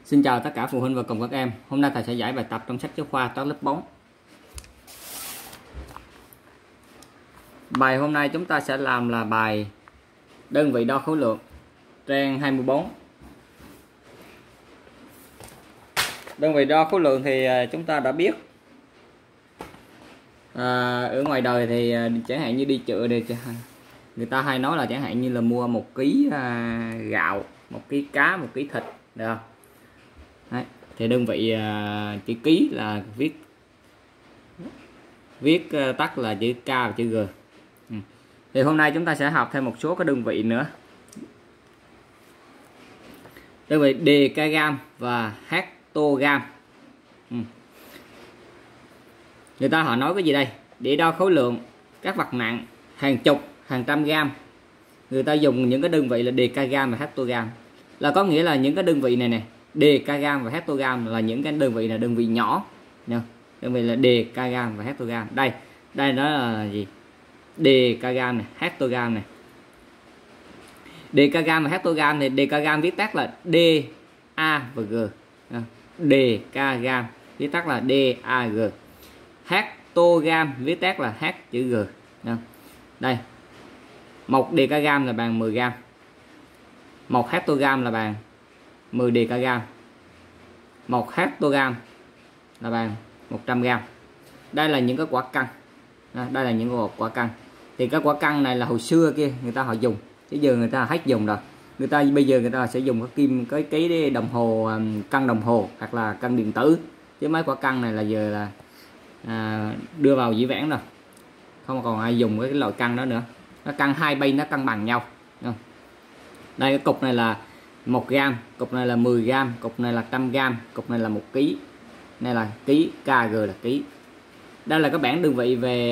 Xin chào tất cả phụ huynh và cùng các em. Hôm nay thầy sẽ giải bài tập trong sách giáo khoa toán lớp 4. Bài hôm nay chúng ta sẽ làm là bài đơn vị đo khối lượng, trang 24. Đơn vị đo khối lượng thì chúng ta đã biết. Ở ngoài đời thì chẳng hạn như đi chợ thì người ta hay nói là chẳng hạn như là mua 1 kg gạo, 1 kg cá, 1 kg thịt, được không? Đấy. Thì đơn vị chữ ký là viết tắt là chữ K và chữ G. Thì hôm nay chúng ta sẽ học thêm một số cái đơn vị nữa. Đơn vị decagam và hectogam. Người ta họ nói cái gì đây? Để đo khối lượng các vật nặng hàng chục, hàng trăm gam, người ta dùng những cái đơn vị là decagam và hectogam. Là có nghĩa là những cái đơn vị này nè, decagam và hectogam là những cái đơn vị là đơn vị nhỏ nha. Đơn vị là decagam và hectogam. Đây đó là gì? Decagam này, hectogam này. Decagam và hectogam thì decagam viết tắt là D, A và G. Decagam viết tắt là D, A, G. Hectogam viết tắt là H chữ G. Đây. 1 decagam là bằng 10 gram. 1 hectogam là bằng 10 decagam. 1 hectogam là bằng 100 gram. Đây là những cái quả cân. Đây là những quả cân. Thì các quả cân này là hồi xưa kia người ta họ dùng, chứ giờ người ta hết dùng rồi. Bây giờ người ta sẽ dùng cái đồng hồ, cân đồng hồ hoặc là cân điện tử. Chứ mấy quả cân này là giờ là đưa vào dĩ vãng rồi. Không còn ai dùng cái loại cân đó nữa. Nó cân hai bên nó cân bằng nhau. Đây cái cục này là 1 gram, cục này là 10 gram, cục này là 100 gram, cục này là 1 kg. Này là ký, kg là ký. Đây là các bảng đơn vị về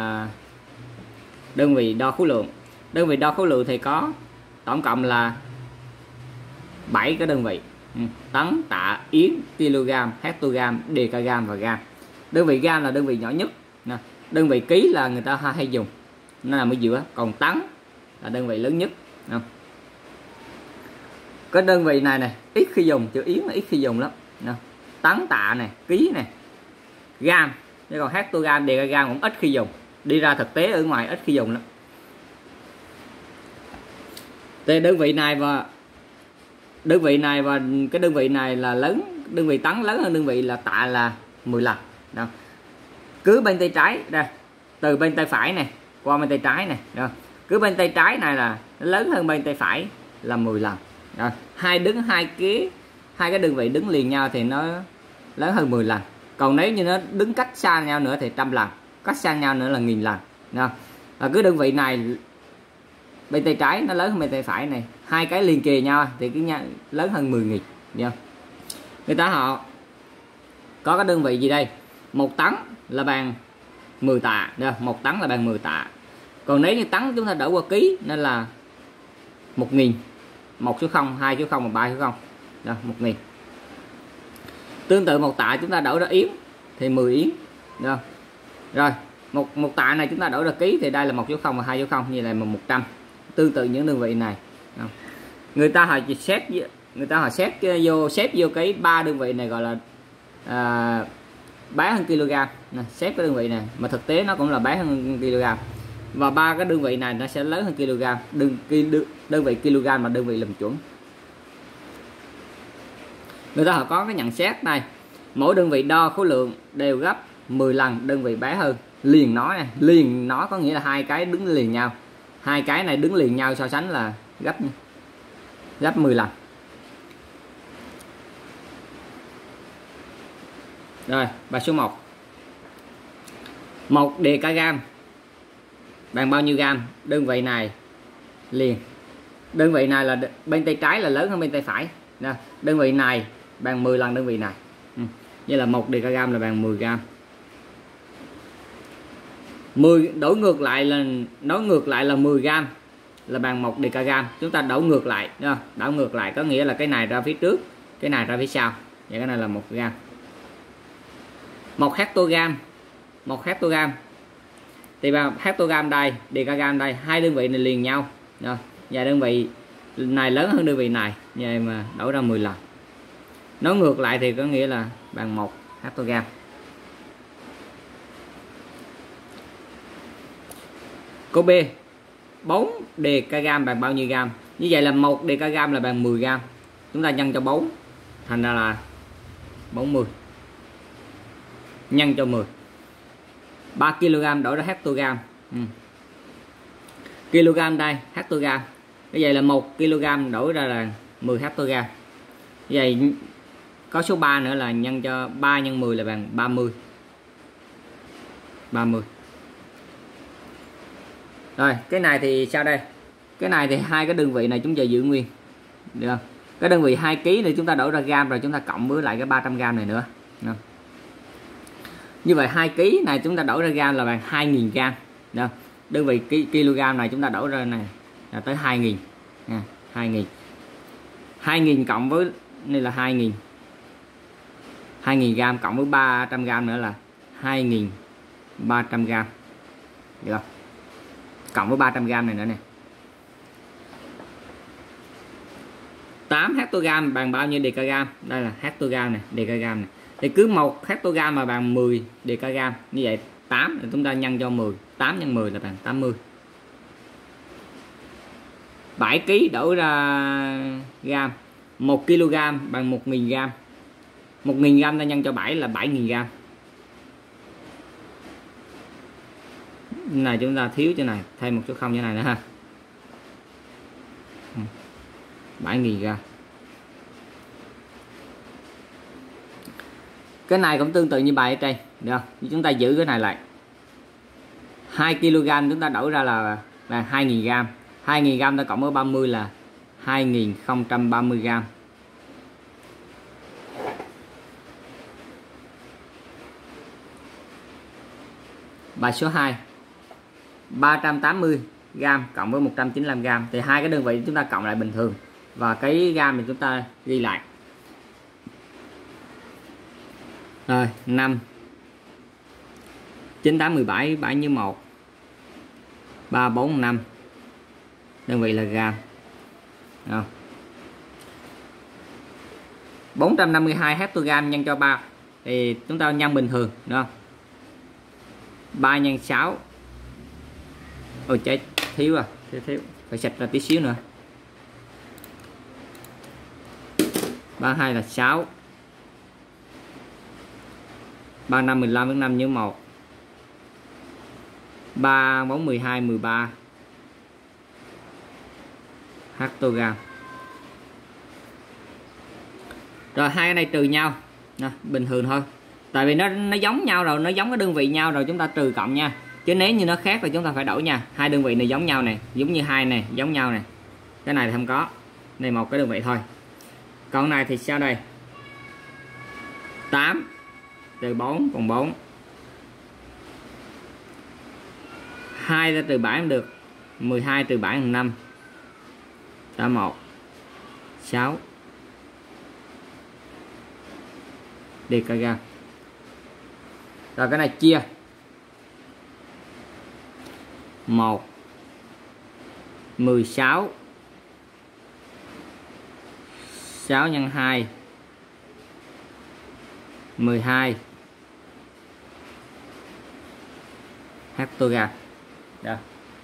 đơn vị đo khối lượng. Đơn vị đo khối lượng thì có tổng cộng là 7 cái đơn vị: tấn, tạ, yến, kg, hectogam, decagam và gam. Đơn vị gam là đơn vị nhỏ nhất. Đơn vị ký là người ta hay dùng, nó nằm ở giữa. Còn tấn là đơn vị lớn nhất. Cái đơn vị này ít khi dùng, chữ yến là ít khi dùng lắm. Tấn, tạ này, ký này, gam. Chứ còn hectogam, decagam cũng ít khi dùng. Đi ra thực tế ở ngoài ít khi dùng lắm. Thì đơn vị này và cái đơn vị này là lớn, đơn vị tấn lớn hơn đơn vị là tạ là 10 lần. Đó. Cứ bên tay trái đây, từ bên tay phải này qua bên tay trái này, đó. Cứ bên tay trái này là nó lớn hơn bên tay phải là 10 lần. Đó. Hai cái đơn vị đứng liền nhau thì nó lớn hơn 10 lần. Còn nếu như nó đứng cách xa nhau nữa thì 100 lần, cách xa nhau nữa là 1000 lần. Đó. Và cứ đơn vị này bên tay trái nó lớn hơn bên tay phải này, hai cái liền kề nhau thì cứ lớn hơn 10.000. Người ta họ có cái đơn vị gì đây? 1 tấn là bằng 10 tạ. 1 tấn là bằng 10 tạ. Còn nếu như tấn chúng ta đổi qua ký nên là 1000. 1 số 0, 2 số 0 và 3 số 0. Đó, 1000. Tương tự 1 tạ chúng ta đổi ra yến thì 10 yến. Đó. Rồi, một tạ này chúng ta đổi ra ký thì đây là 1 số 0 và 2 số 0, như là 100. Tương tự những đơn vị này. Đó. Người ta họ xếp vô cái 3 đơn vị này gọi là bán hơn kg. Xếp cái đơn vị này mà thực tế nó cũng là bán hơn kg. Và 3 cái đơn vị này nó sẽ lớn hơn kg. Đơn vị kg là đơn vị làm chuẩn. Người ta họ có cái nhận xét này: mỗi đơn vị đo khối lượng đều gấp 10 lần đơn vị bé hơn. Liền nó này, liền nó có nghĩa là hai cái đứng liền nhau. Hai cái này đứng liền nhau so sánh là gấp 10 lần. Rồi, bài số 1. 1 decagam bằng bao nhiêu gam? Đơn vị này liền. Đơn vị này là bên tay trái là lớn hơn bên tay phải. Đơn vị này bằng 10 lần đơn vị này. Như là 1 decagam là bằng 10 gram. 10 đổi ngược lại là nói ngược lại là 10 gram là bằng 1 decagam. Chúng ta đổi ngược lại, đảo ngược lại có nghĩa là cái này ra phía trước, cái này ra phía sau. Vậy cái này là 1 gram. 1 hectogam. 1 hectogam thì vào hectogam đây, decagam đây, hai đơn vị này liền nhau. Và đơn vị này lớn hơn đơn vị này, vậy mà đổi ra 10 lần. Nói ngược lại thì có nghĩa là bằng 1 hectogam. Câu B, 4 dkg bằng bao nhiêu gam? Như vậy là 1 dkg là bằng 10 gam. Chúng ta nhân cho 4 thành ra là 40 nhân cho 10. 3 kg đổi ra hectogam. Kg đây, hectogam. Như vậy là 1 kg đổi ra là 10 hectogam. Như vậy có số 3 nữa là nhân cho 3 nhân 10 là bằng 30. 30. Rồi, cái này thì sao đây? Cái này thì hai cái đơn vị này chúng ta giữ nguyên. Được không? Cái đơn vị 2 kg này chúng ta đổi ra gam rồi chúng ta cộng với lại cái 300 g này nữa. Được không? Như vậy 2 kg này chúng ta đổi ra gam là bằng 2000 g. Được không? Đơn vị kg này chúng ta đổi ra này là tới 2000. 2000. 2000 cộng với đây là 2000. 2000 g cộng với 300 g nữa là 2300 g. Được không? Cộng với 300 g này nữa nè. 8 hectogam bằng bao nhiêu dkg? Đây là hectogam này, dkg này. Thì cứ 1 hectogam mà bằng 10 dkg. Như vậy 8 thì chúng ta nhân cho 10. 8 nhân 10 là bằng 80. 7 kg đổi ra gam. 1 kg bằng 1000 g. 1000 g ta nhân cho 7 là 7000 g. Này chúng ta thiếu chỗ này, thêm một số không như này nữa ha. 7000 g. Cái này cũng tương tự như bài ở trên, được không? Chúng ta giữ cái này lại. 2 kg chúng ta đổi ra là 2000 g. 2000 g ta cộng với 30 là 2030 g. Bài số 2. 380 g cộng với 195 g thì hai cái đơn vị chúng ta cộng lại bình thường và cái gam thì chúng ta ghi lại. Rồi 5 9 8 17 7 như 1 3 4 5 đơn vị là gam. Được. 452 hectogam nhân cho 3 thì chúng ta nhân bình thường, đúng không? 3 nhân 6. Ôi chết, thiếu à, thiếu. Phải sạch ra tí xíu nữa. 32 là 6. 35 15 với 5 như 1. 3 4 12 13 hectogam. Rồi hai cái này trừ nhau. Nè, bình thường thôi. Tại vì nó giống nhau rồi, nó giống cái đơn vị nhau rồi chúng ta trừ cộng nha. Chứ nếu như nó khác thì chúng ta phải đổi nha. Hai đơn vị này giống nhau này, giống như hai này, giống nhau này. Cái này thì không có. Này một cái đơn vị thôi. Còn này thì sao đây? 8 trừ 4 còn 4. 2 ra trừ 7 không được. 12 trừ 7 là 5. 81 6 dkg. Rồi cái này chia 1 16 6 nhân 2 12 hectogam. Đó.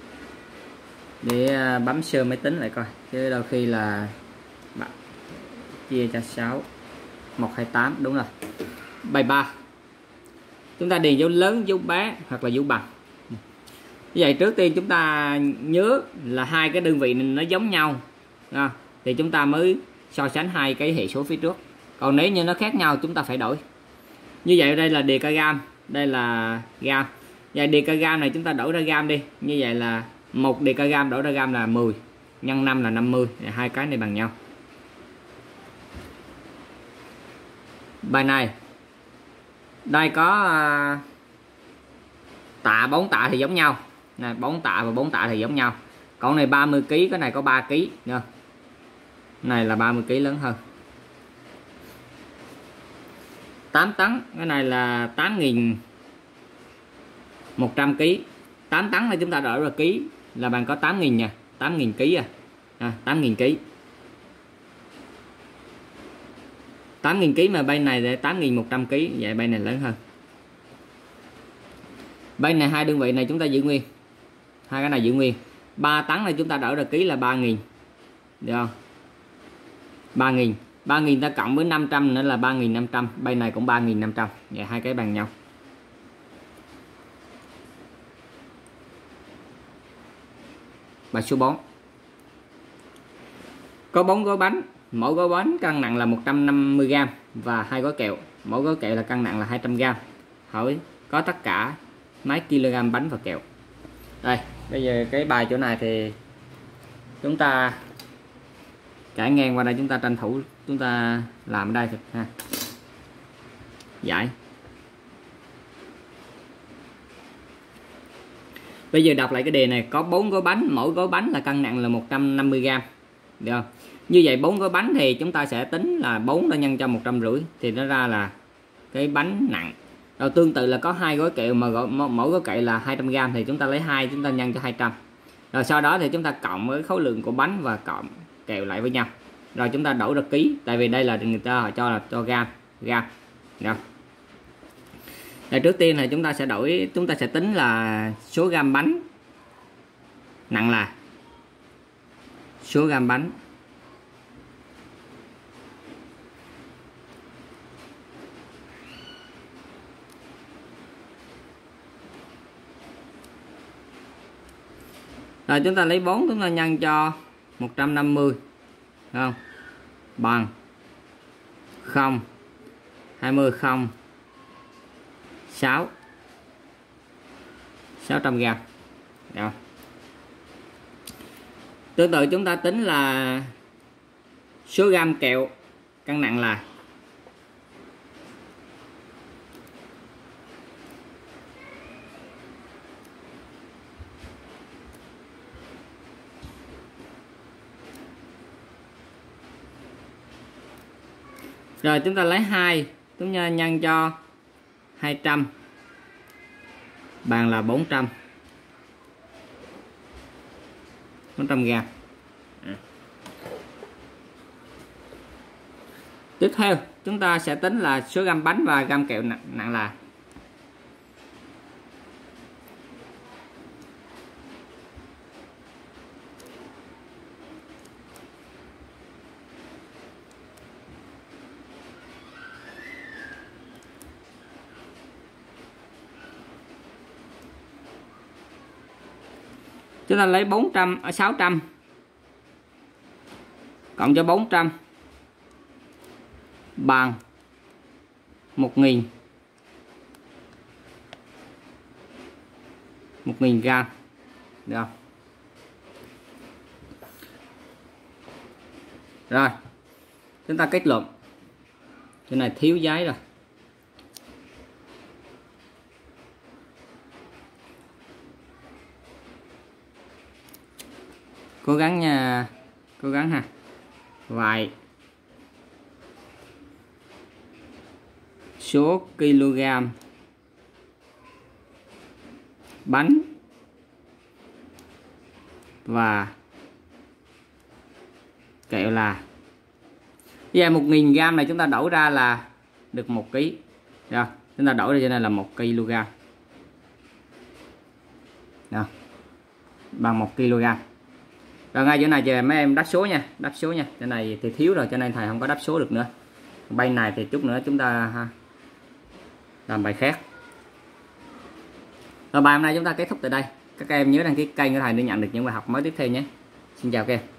Để bấm sơ máy tính lại coi chứ đôi khi là chia cho 6 128 đúng rồi. Bài 3 chúng ta điền dấu lớn, dấu bé hoặc là dấu bằng. Như vậy trước tiên chúng ta nhớ là hai cái đơn vị này nó giống nhau thì chúng ta mới so sánh hai cái hệ số phía trước. Còn nếu như nó khác nhau chúng ta phải đổi. Như vậy đây là dkg, đây là gam. Vậy dkg này chúng ta đổi ra gam đi. Như vậy là 1 dkg đổi ra gam là 10 nhân 5 là 50. Hai cái này bằng nhau. Bài này đây có tạ 4 tạ thì giống nhau. Này 4 tạ và 4 tạ thì giống nhau. Còn này 30 kg, cái này có 3 kg nha. Này là 30 kg lớn hơn. 8 tấn, cái này là 8.100 kg. 8 tấn là chúng ta đổi ra ký là bằng có 8.000 nha, 8.000 kg 8.000 kg. 8.000 kg mà bay này để 8.100 kg, vậy bay này lớn hơn. Bay này hai đơn vị này chúng ta giữ nguyên, hai cái này giữ nguyên. 3 tấn này chúng ta đổi ra ký là 3.000, được không? 3.000 ta cộng với 500 nữa là 3.500, bay này cũng 3.500, vậy hai cái bằng nhau. Bài số 4. Có 4 gói bánh, mỗi gói bánh cân nặng là 150g và 2 gói kẹo, mỗi gói kẹo là cân nặng là 200g. Hỏi có tất cả mấy kg bánh và kẹo. Đây, bây giờ cái bài chỗ này thì chúng ta trải ngang qua đây, chúng ta tranh thủ chúng ta làm ở đây thôi ha. Giải. Bây giờ đọc lại cái đề này, có 4 gói bánh, mỗi gói bánh là cân nặng là 150g, được không? Như vậy 4 gói bánh thì chúng ta sẽ tính là 4 ta nhân cho 150 thì nó ra là cái bánh nặng. Rồi tương tự là có 2 gói kẹo mà mỗi gói kẹo là 200g thì chúng ta lấy 2 chúng ta nhân cho 200. Rồi sau đó thì chúng ta cộng với khối lượng của bánh và cộng kẹo lại với nhau. Rồi chúng ta đổi ra ký, tại vì đây là người ta họ cho là cho gam. Được. Đây, trước tiên là chúng ta sẽ tính là số gam bánh nặng là số gam bánh rồi chúng ta lấy 4 chúng ta nhân cho 150, đúng không? Bằng 0 20 0 6 600g. Được. Tương tự chúng ta tính là số gam kẹo cân nặng là rồi chúng ta lấy 2 chúng ta nhân cho 200 bằng là 400g. Tiếp theo chúng ta sẽ tính là số gam bánh và gam kẹo nặng là chúng ta lấy 600 cộng cho 400 bằng 1.000 gram, được không? Rồi chúng ta kết luận cái này thiếu giấy rồi. Cố gắng nha, cố gắng ha. Vậy số kg bánh và kẹo là bây giờ 1.000g này chúng ta đổi ra là được 1 kg. Rồi, chúng ta đổi ra cho nên là 1 kg. Rồi, bằng 1 kg. Rồi ngay chỗ này chờ mấy em đáp số nha, đáp số nha. Cái này thì thiếu rồi cho nên thầy không có đáp số được nữa. Bài này thì chút nữa chúng ta làm bài khác. Rồi bài hôm nay chúng ta kết thúc tại đây. Các em nhớ đăng ký kênh của thầy để nhận được những bài học mới tiếp theo nhé. Xin chào các em.